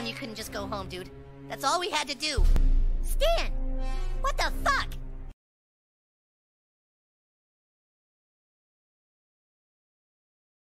you couldn't just go home, dude. That's all we had to do. Stan! What the fuck?